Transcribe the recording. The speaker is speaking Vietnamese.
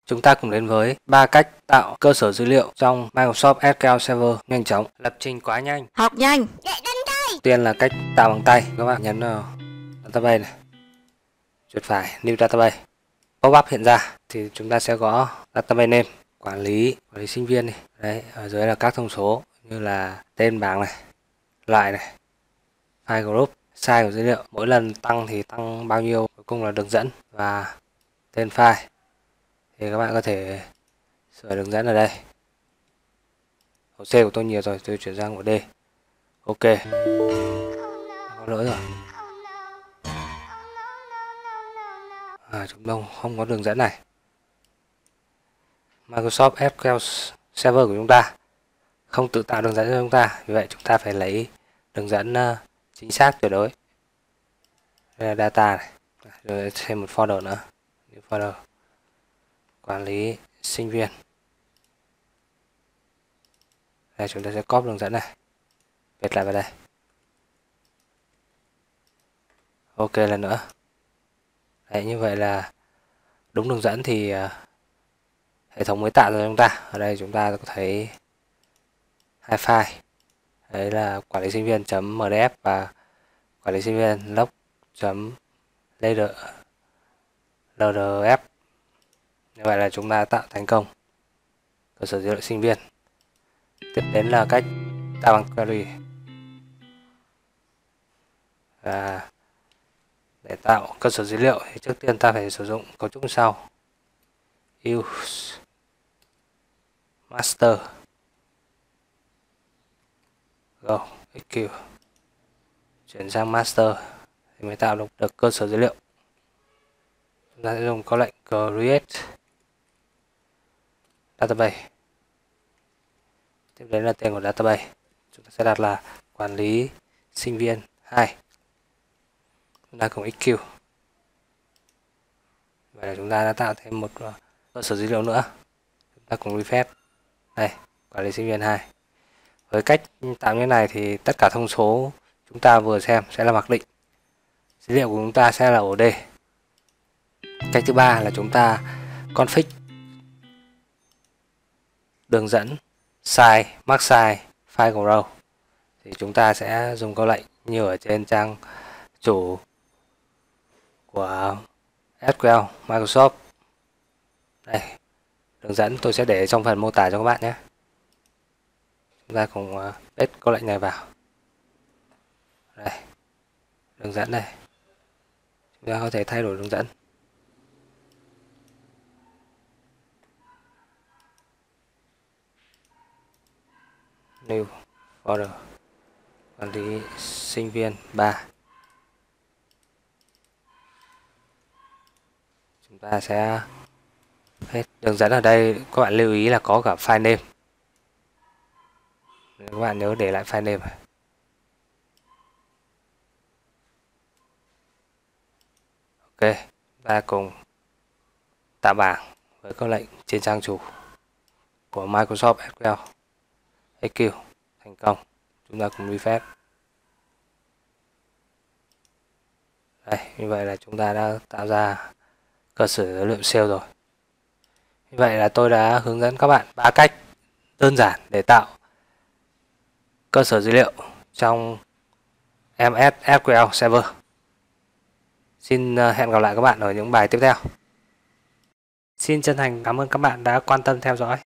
chúng ta cùng đến với 3 cách tạo cơ sở dữ liệu trong Microsoft SQL Server nhanh chóng. Lập trình quá nhanh, học nhanh. đầu tiên là cách tạo bằng tay. Các bạn nhấn vào database này, chuột phải new database, pop-up hiện ra thì chúng ta sẽ có database name, quản lý sinh viên này. Đấy, ở dưới là các thông số như là tên bảng này, loại này, file group, size của dữ liệu, mỗi lần tăng thì tăng bao nhiêu, cuối cùng là đường dẫn và tên file. Thì các bạn có thể sửa đường dẫn ở đây. Ổ C của tôi nhiều rồi, tôi chuyển sang ổ D. Ok, có lỗi rồi. Chúng ta không có đường dẫn này. Microsoft SQL Server của chúng ta không tự tạo đường dẫn cho chúng ta, vì vậy chúng ta phải lấy đường dẫn chính xác tuyệt đối. Đây là data này, rồi thêm một folder nữa, new folder, quản lý sinh viên. Đây, chúng ta sẽ copy đường dẫn này, viết lại vào đây. Ok, lần nữa. Đấy, như vậy là đúng đường dẫn thì hệ thống mới tạo ra cho chúng ta. Ở đây chúng ta có thấy hai file. Đấy là quản lý sinh viên.mdf và quản lý sinh viên log.ldf. Như vậy là chúng ta tạo thành công cơ sở dữ liệu sinh viên. Tiếp đến là cách tạo bằng query. Và để tạo cơ sở dữ liệu thì trước tiên ta phải sử dụng cấu trúc như sau: use master go EQ, chuyển sang master thì mới tạo được cơ sở dữ liệu. Chúng ta sẽ dùng có lệnh create database. Tiếp đến là tên của database, chúng ta sẽ đặt là quản lý sinh viên 2. Chúng ta cùng EQ. Vậy là chúng ta đã tạo thêm một cơ sở dữ liệu nữa. Chúng ta cùng refresh. Đây, quản lý sinh viên 2. Với cách tạo như này thì tất cả thông số chúng ta vừa xem sẽ là mặc định. Dữ liệu của chúng ta sẽ là ổ D. Cách thứ ba là chúng ta config đường dẫn, size, max size, file grow. Thì chúng ta sẽ dùng câu lệnh như ở trên trang chủ của SQL Microsoft. Đây, đường dẫn tôi sẽ để trong phần mô tả cho các bạn nhé. Chúng ta cùng paste câu lệnh này vào. Đây, đường dẫn này. Chúng ta có thể thay đổi đường dẫn. New folder, quản lý sinh viên 3. Chúng ta sẽ hết đường dẫn ở đây. Các bạn lưu ý là có cả file name. Các bạn nhớ để lại file name. Ok, ta cùng tạo bảng với câu lệnh trên trang chủ của Microsoft SQL EQ thành công. Chúng ta cùng refresh. Đây, như vậy là chúng ta đã tạo ra cơ sở dữ liệu sale rồi. Như vậy là tôi đã hướng dẫn các bạn 3 cách đơn giản để tạo cơ sở dữ liệu trong MS SQL Server. Xin hẹn gặp lại các bạn ở những bài tiếp theo. Xin chân thành cảm ơn các bạn đã quan tâm theo dõi.